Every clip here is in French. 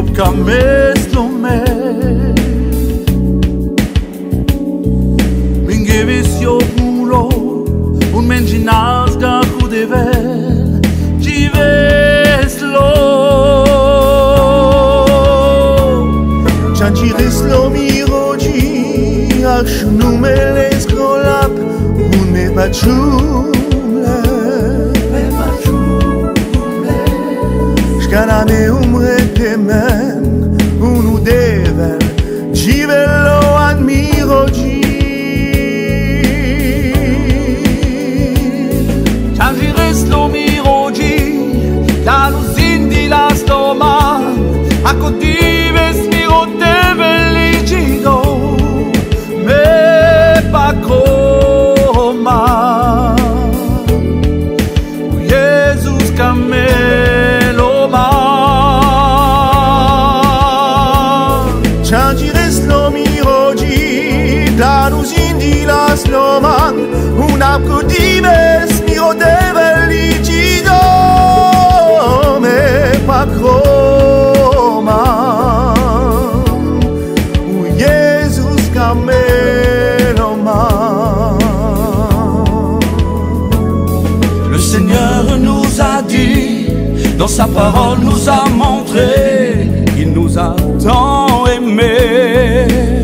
cames lume Mingevis yo mulo un menginas ga kudevel Gives lo Chanchiris lo miroji Achnu meles kolap Un me pachule Shkaname umre temen Unu devel Givelo admiroji Chanchiris lo miroji La luzin di la stoma Acodives miro devel ligido Me pa coma Jesus cameloma Chanchiris lo miroji Danus indilas loman Unap codives miro devel ligido Me pa croma Jesus cameloma Le Seigneur nous a dit, dans sa parole nous a montré qu'il nous a tant aimés.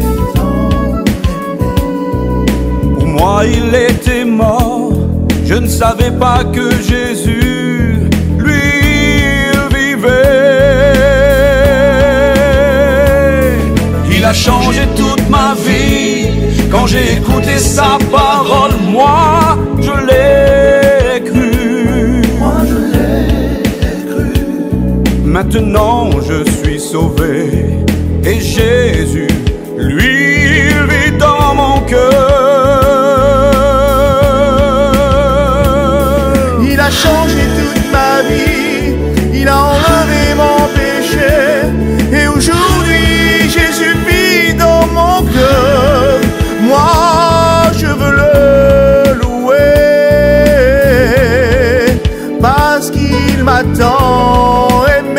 Pour moi il était mort, je ne savais pas que Jésus, lui, vivait. Il a changé toute ma vie, quand j'ai écouté sa parole, moi je l'ai cru. Maintenant je suis sauvé et Jésus, lui, vit dans mon cœur. Il a changé toute ma vie, il a enlevé mon péché et aujourd'hui Jésus vit dans mon cœur. Moi je veux le louer parce qu'il m'attend.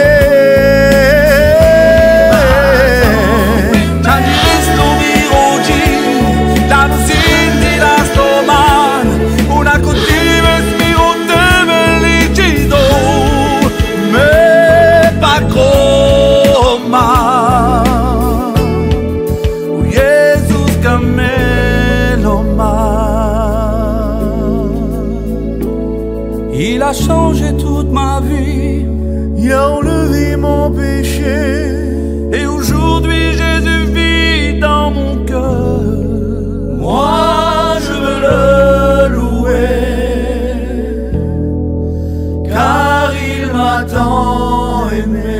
Il a changé toute ma vie, il a enlevé mon péché et aujourd'hui Jésus vit dans mon cœur. Moi je veux le louer, car il m'a tant aimé.